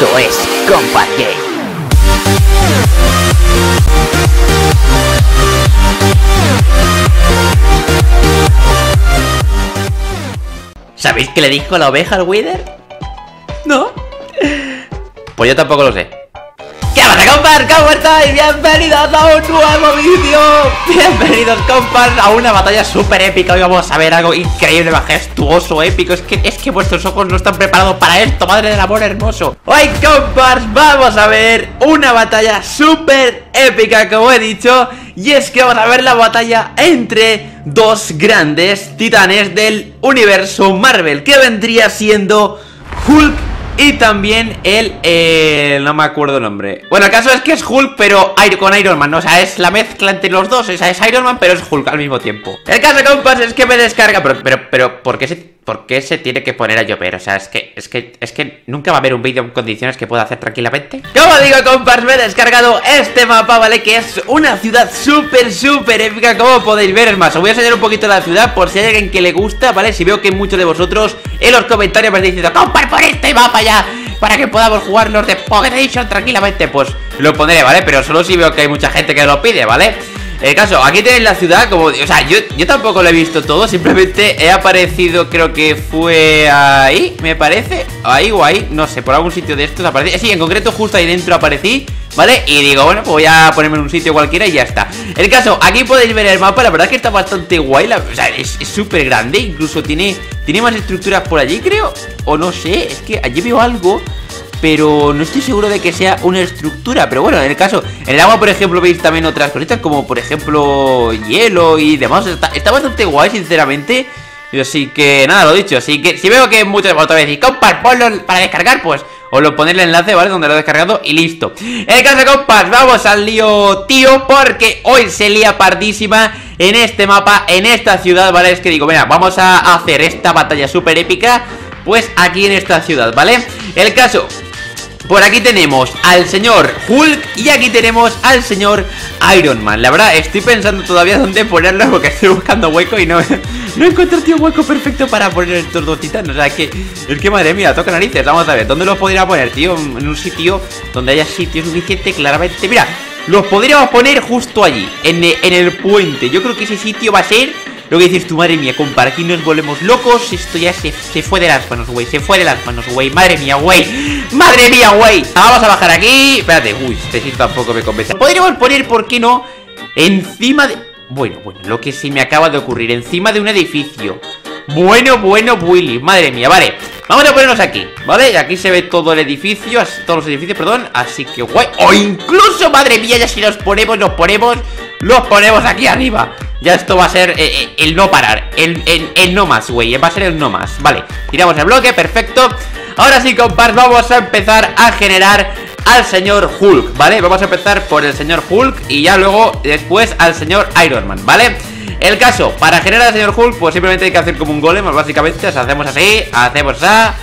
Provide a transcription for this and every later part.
Esto es Combat Game. ¿Sabéis qué le dijo la oveja al Wither? ¿No? Pues yo tampoco lo sé. ¿Qué pasa, compas? ¿Cómo estáis? Bienvenidos a un nuevo vídeo. Bienvenidos, compas, a una batalla súper épica. Hoy vamos a ver algo increíble, majestuoso, épico. Es que vuestros ojos no están preparados para esto. Madre del amor hermoso. Hoy, compas, vamos a ver una batalla súper épica, como he dicho. Y es que vamos a ver la batalla entre dos grandes titanes del universo Marvel, que vendría siendo Hulk y también no me acuerdo el nombre. Bueno, el caso es que es Hulk, pero con Iron Man, ¿no? O sea, es la mezcla entre los dos. O sea, es Iron Man, pero es Hulk al mismo tiempo. El caso, compas, es que me descarga. Pero, ¿por qué se tiene que poner a llover? O sea, es que nunca va a haber un vídeo en condiciones que pueda hacer tranquilamente. Como digo, compas, me he descargado este mapa, ¿vale? Que es una ciudad súper épica, como podéis ver. Es más, os voy a enseñar un poquito la ciudad por si hay alguien que le gusta, ¿vale? Si veo que muchos de vosotros en los comentarios me estáis diciendo, compas, pon este mapa ya, para que podamos jugar los de Pocket Edition tranquilamente, pues lo pondré, ¿vale? Pero solo si veo que hay mucha gente que lo pide, ¿vale? El caso, aquí tenéis la ciudad, como... O sea, yo tampoco lo he visto todo. Simplemente he aparecido, creo que fue ahí, me parece. Ahí o ahí, no sé, por algún sitio de estos aparecí. Sí, en concreto justo ahí dentro aparecí, ¿vale? Y digo, bueno, pues voy a ponerme en un sitio cualquiera y ya está. El caso, aquí podéis ver el mapa. La verdad es que está bastante guay, o sea, es súper grande. Incluso tiene más estructuras por allí, creo. O no sé, es que allí veo algo, pero no estoy seguro de que sea una estructura. Pero bueno, en el caso, en el agua, por ejemplo, veis también otras cositas, como por ejemplo hielo y demás. Está bastante guay, sinceramente. Así que nada, lo dicho. Así que si veo que muchos otra vez decís, compas, ponlo para descargar, pues os lo pondré el enlace, ¿vale? Donde lo he descargado y listo. En el caso, compas, vamos al lío, tío, porque hoy se lía pardísima en este mapa, en esta ciudad, ¿vale? Es que digo, mira, vamos a hacer esta batalla súper épica, pues aquí en esta ciudad, ¿vale? El caso... Por aquí tenemos al señor Hulk y aquí tenemos al señor Iron Man. La verdad, estoy pensando todavía dónde ponerlo, porque estoy buscando hueco y no encuentro, tío, hueco perfecto para poner estos dos titanes. O sea, es que madre mía, toca narices. Vamos a ver, ¿dónde los podría poner, tío? En un sitio donde haya sitio suficiente, claramente. Mira, los podríamos poner justo allí, en el puente. Yo creo que ese sitio va a ser... Lo que dices tú, madre mía, compa, aquí nos volvemos locos. Esto ya se fue de las manos, güey. Se fue de las manos, güey. Madre mía, güey. Madre mía, güey. Vamos a bajar aquí. Espérate, uy, este sitio tampoco me convence. Podríamos poner, ¿por qué no? Encima de... Bueno, lo que se me acaba de ocurrir. Encima de un edificio. Bueno, Willy. Madre mía, vale. Vamos a ponernos aquí, ¿vale? Y aquí se ve todo el edificio, todos los edificios, perdón. Así que guay. O incluso, madre mía, ya si los ponemos aquí arriba. Ya esto va a ser el no parar, el no más, güey. Va a ser el no más, vale. Tiramos el bloque, perfecto. Ahora sí, compas, vamos a empezar a generar al señor Hulk, ¿vale? Vamos a empezar por el señor Hulk y ya luego después al señor Iron Man, ¿vale? El caso, para generar al señor Hulk, pues simplemente hay que hacer como un golem, básicamente. O sea, hacemos así, hacemos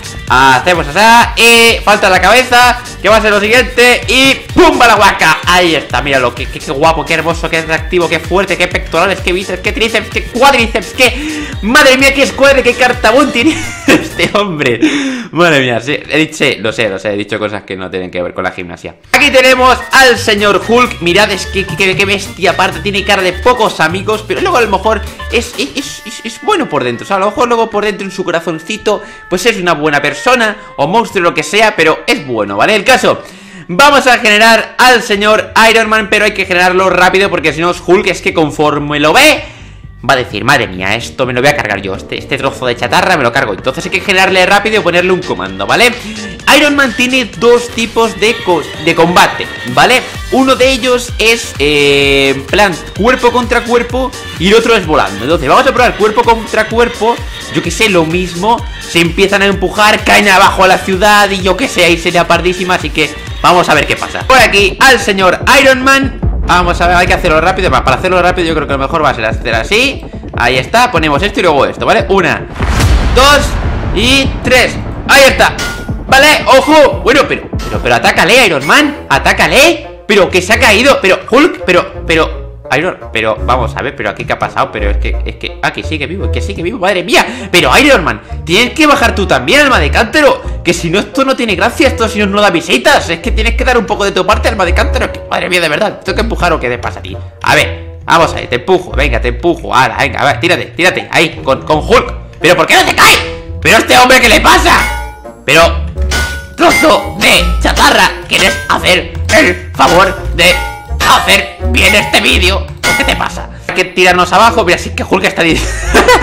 así, y falta la cabeza, que va a ser lo siguiente, y ¡pum! ¡Va la guaca! Ahí está, míralo, qué guapo, qué hermoso, qué atractivo, qué fuerte, qué pectorales, qué bíceps, qué tríceps, qué cuádriceps, qué... Madre mía, qué escuadre, qué cartabón tiene este hombre. Madre mía, sí, lo sé, he dicho cosas que no tienen que ver con la gimnasia. Aquí tenemos al señor Hulk. Mirad, es que qué bestia, aparte tiene cara de pocos amigos, pero luego a lo mejor es bueno por dentro. O sea, a lo mejor luego por dentro en su corazoncito pues es una buena persona o monstruo, lo que sea, pero es bueno, ¿vale? El caso, vamos a generar al señor Iron Man, pero hay que generarlo rápido porque si no Hulk es que conforme lo ve va a decir, madre mía, esto me lo voy a cargar yo, este trozo de chatarra me lo cargo. Entonces hay que generarle rápido y ponerle un comando, ¿vale? Iron Man tiene dos tipos de combate, ¿vale? Uno de ellos es, en plan, cuerpo contra cuerpo, y el otro es volando. Entonces vamos a probar cuerpo contra cuerpo. Yo que sé, lo mismo. Se empiezan a empujar, caen abajo a la ciudad y yo que sé, ahí sería pardísima. Así que vamos a ver qué pasa. Por aquí al señor Iron Man. Vamos a ver, hay que hacerlo rápido. Para hacerlo rápido yo creo que lo mejor va a ser hacer así. Ahí está, ponemos esto y luego esto, ¿vale? 1, 2 y 3. Ahí está. Vale, ojo. Bueno, pero atácale, Iron Man. Atácale. Pero que se ha caído. Pero Hulk, pero Pero vamos a ver, pero aquí qué ha pasado. Pero es que, que sigue vivo, madre mía. Pero Iron Man, tienes que bajar tú también, alma de cántaro. Que si no, esto no tiene gracia, esto si no, no da visitas. Es que tienes que dar un poco de tu parte, alma de cántaro. Que, madre mía, de verdad, tengo que empujar o qué te pasa a ti. A ver, vamos ahí, te empujo, venga, te empujo. Ahora, venga, a ver, tírate, ahí, con Hulk. Pero ¿por qué no te cae? Pero este hombre, ¿qué le pasa? Pero, trozo de chatarra, ¿quieres hacer el favor de hacer bien este vídeo? ¿O qué te pasa? Hay que tirarnos abajo. Mira, sí que Hulk está diciendo.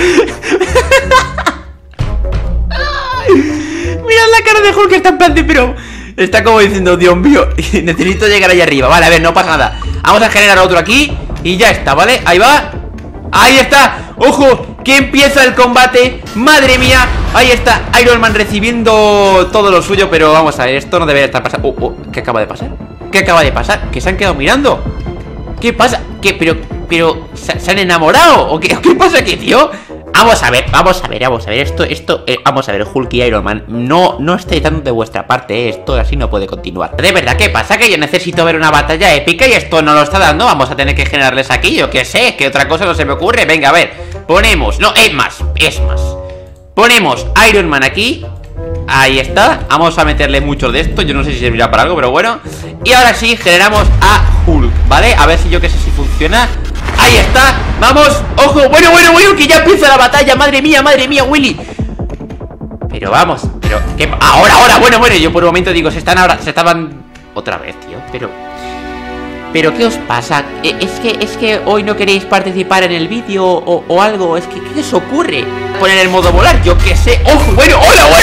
Mirad la cara de Hulk, está en plan de, pero está como diciendo, Dios mío, necesito llegar ahí arriba. Vale, a ver, no pasa nada. Vamos a generar otro aquí y ya está, ¿vale? Ahí va. Ahí está. Ojo, que empieza el combate. Madre mía. Ahí está Iron Man recibiendo todo lo suyo. Pero vamos a ver, esto no debería estar pasando. ¿Qué acaba de pasar? ¿Qué acaba de pasar? ¿Que se han quedado mirando? ¿Qué pasa? ¿Qué? Pero ¿se han enamorado? ¿O qué pasa aquí, tío? Vamos a ver esto, vamos a ver, Hulk y Iron Man, no estáis dando de vuestra parte, esto así no puede continuar. De verdad, ¿qué pasa? Que yo necesito ver una batalla épica y esto no lo está dando, vamos a tener que generarles aquí, yo qué sé, que otra cosa no se me ocurre. Venga, a ver, ponemos, no, es más, ponemos Iron Man aquí, ahí está, vamos a meterle mucho de esto, yo no sé si servirá para algo, pero bueno. Y ahora sí, generamos a Hulk, ¿vale? A ver si yo qué sé si funciona. Ahí está, vamos, ojo, bueno, que ya empieza la batalla, madre mía, Willy. Pero vamos, ¿qué? Ahora, bueno, yo por un momento digo, se estaban otra vez, tío, pero ¿qué os pasa? Es que hoy no queréis participar en el vídeo o algo, es que ¿qué os ocurre? Poner el modo volar, yo qué sé, ojo, bueno,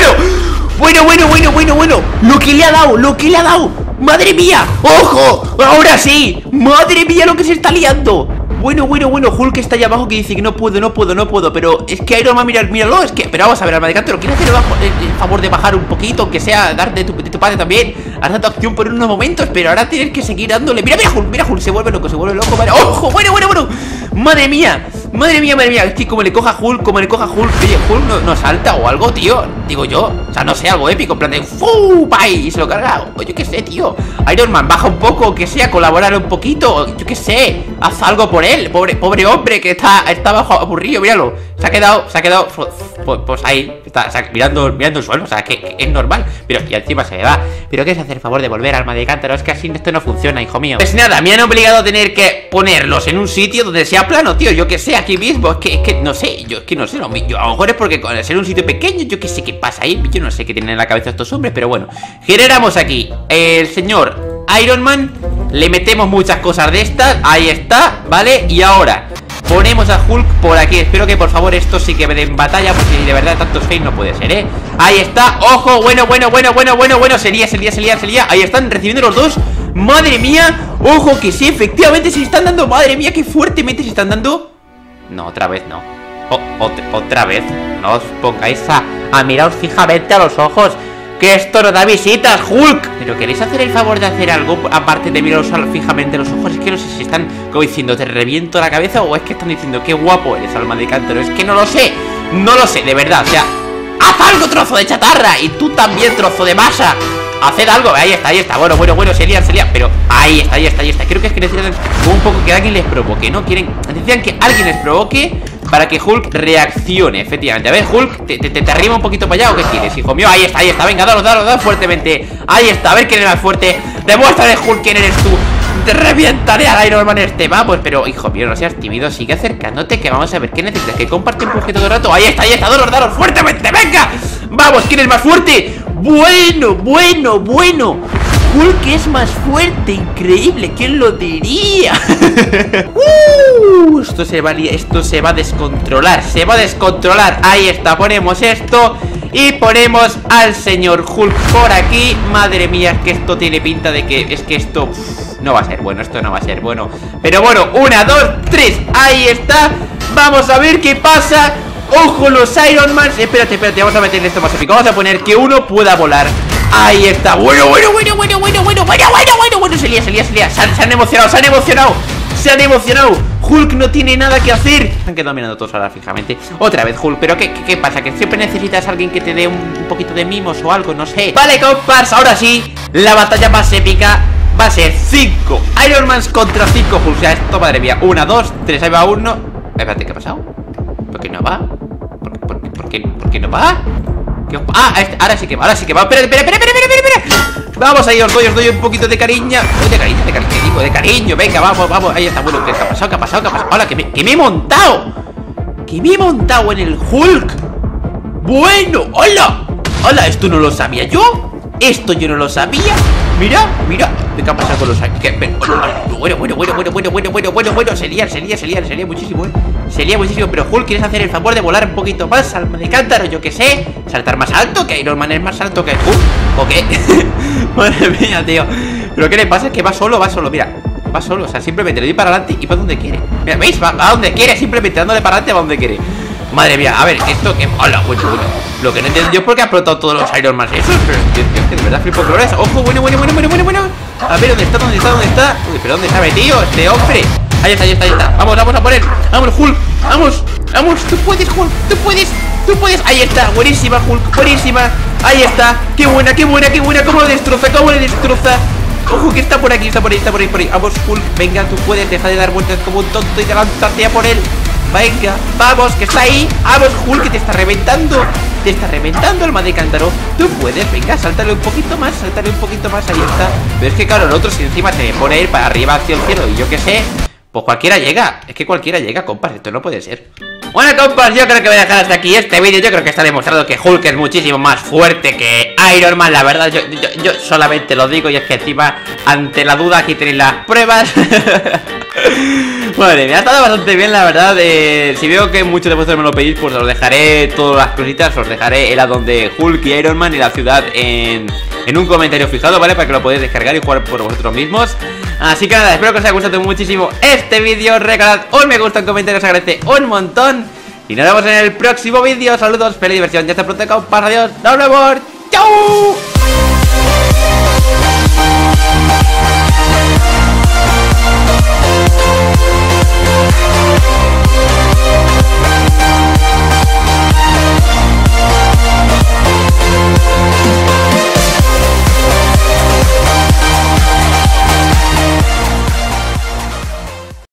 lo que le ha dado, madre mía, ojo, ahora sí, madre mía lo que se está liando. Bueno, Hulk está allá abajo que dice que no puedo, pero es que Iron Man, míralo, es que, pero vamos a ver, alma de cántaro, ¿quieres hacer el favor de bajar un poquito, que sea, dar de tu parte también? Has dado acción por unos momentos, pero ahora tienes que seguir dándole, mira Hulk, se vuelve loco, vale, ojo, bueno, madre mía, es que como le coja Hulk, oye, Hulk no salta o algo, tío, digo yo, o sea, no sé, algo épico, en plan de, ¡pay! Y se lo carga, yo qué sé, tío, Iron Man, baja un poco, que sea, colaborar un poquito, yo qué sé, haz algo por él. Pobre hombre que está bajo aburrido, míralo. Se ha quedado, pues ahí, está mirando el suelo, o sea, que es normal. Pero y encima se me va. Pero ¿qué es hacer el favor de volver, alma de cántaro? Es que así esto no funciona, hijo mío. Pues nada, me han obligado a tener que ponerlos en un sitio donde sea plano, tío. Yo que sé, aquí mismo, es que no sé, yo a lo mejor es porque con ser un sitio pequeño, yo que sé qué pasa ahí. Yo no sé qué tienen en la cabeza estos hombres, pero bueno. Generamos aquí el señor Iron Man. Le metemos muchas cosas de estas. Ahí está, ¿vale? Y ahora ponemos a Hulk por aquí. Espero que por favor esto sí que me den batalla, porque de verdad tantos fails no puede ser, ¿eh? Ahí está, ojo, bueno, se lía. Ahí están recibiendo los dos. Madre mía, ojo que sí, efectivamente se están dando. Madre mía, qué fuertemente se están dando. No, otra vez no. Otra vez. No os pongáis a miraros fijamente a los ojos, que esto no da visitas, Hulk. Pero ¿queréis hacer el favor de hacer algo aparte de miraros fijamente los ojos? Es que no sé si están como diciendo te reviento la cabeza, o es que están diciendo qué guapo eres, alma de cántaro. Es que no lo sé, de verdad. O sea, haz algo, trozo de chatarra. Y tú también, trozo de masa. Haced algo, ahí está, bueno, se lían. Pero ahí está, creo que es que necesitan un poco que alguien les provoque, ¿no? Necesitan que alguien les provoque para que Hulk reaccione, efectivamente. A ver, Hulk, ¿te arriba un poquito para allá o qué quieres, hijo mío? Ahí está, venga, dalo fuertemente. Ahí está, a ver quién es más fuerte. Demuéstrale, Hulk, quién eres tú. Te revientaré al Iron Man este, vamos. Pero, hijo mío, no seas tímido, sigue acercándote, que vamos a ver qué necesitas. Que comparte un poquito todo el rato. Ahí está, dalos fuertemente, venga. Vamos, ¿quién es más fuerte? Bueno. Hulk es más fuerte, increíble, ¿quién lo diría? Esto se va a descontrolar, Ahí está, ponemos esto y ponemos al señor Hulk por aquí. Madre mía, es que esto tiene pinta de que esto no va a ser bueno, Pero bueno, 1, 2, 3, ahí está. Vamos a ver qué pasa. Ojo, los Iron Man. Espérate, vamos a meterle esto más épico. Vamos a poner que uno pueda volar. Ahí está, bueno, se lía. Se han emocionado. Hulk no tiene nada que hacer. Se han quedado mirando todos ahora fijamente. Otra vez Hulk, pero ¿qué pasa? Que siempre necesitas a alguien que te dé un poquito de mimos o algo, no sé. Vale, compas, ahora sí, la batalla más épica. va a ser 5 Iron Mans contra 5 Hulk. O sea, esto, madre mía, 1, 2, 3, ahí va uno. Espérate, ¿qué ha pasado? ¿Por qué no va? ¿Por qué no va? Ah, ahora sí que va, espera. Vamos ahí, os doy un poquito de cariño. De cariño, venga, vamos. Ahí está, bueno, ¿qué ha pasado? Hola, que me he montado. Que me he montado en el Hulk. Bueno, hola, esto no lo sabía yo. Esto yo no lo sabía. Mira, ¿qué ha pasado con los años? Bueno, sería muchísimo, Sería muchísimo, pero Hulk, ¿quieres hacer el favor de volar un poquito más al de cántaro? Yo qué sé, saltar más alto, que Iron Man es más alto que Hulk, ¿o qué? Madre mía, tío. Pero ¿qué le pasa? Es que va solo, mira. Va solo, o sea, simplemente le doy para adelante y va donde quiere. Mira, ¿veis? Va a donde quiere, simplemente dándole para adelante va donde quiere. Madre mía, a ver, esto que... Hola, bueno. Lo que no entiendo yo es por qué ha explotado todos los Iron Man esos. Pero yo que de verdad flipo colores. Ojo, bueno. A ver, ¿dónde está? Uy, pero ¿dónde está metido este hombre? Ahí está. Vamos a por él. Vamos, Hulk. Vamos. Tú puedes, Hulk. Tú puedes. Ahí está. Buenísima, Hulk. Buenísima. Ahí está. Qué buena. ¿Cómo lo destroza? Ojo, que está por aquí. Está por ahí. Vamos, Hulk. Venga, tú puedes. Deja de dar vueltas como un tonto y lanzarte a por él. Venga, vamos, que está ahí. Vamos, Hulk, que te está reventando. El madre cántaro. Tú puedes, venga, sáltale un poquito más. Ahí está. Pero es que claro, el otro si encima se pone a ir para arriba hacia el cielo y yo qué sé, pues cualquiera llega. Es que cualquiera llega, compas, esto no puede ser. Bueno, compas, yo creo que voy a dejar hasta aquí este vídeo. Yo creo que está demostrado que Hulk es muchísimo más fuerte que Iron Man. La verdad, yo solamente lo digo. Y es que encima, ante la duda, aquí tenéis las pruebas. Madre, me ha estado bastante bien, la verdad. Si veo que muchos de vosotros me lo pedís, pues os dejaré todas las cositas. Os dejaré el addon de Hulk y Iron Man y la ciudad en un comentario fijado, ¿vale? Para que lo podáis descargar y jugar por vosotros mismos. Así que nada, espero que os haya gustado muchísimo este vídeo. Regalad un me gusta, un comentario, os agradece un montón. Y nos vemos en el próximo vídeo. Saludos, feliz diversión. Ya está pronto, compas. Adiós, nos vemos. ¡Chao!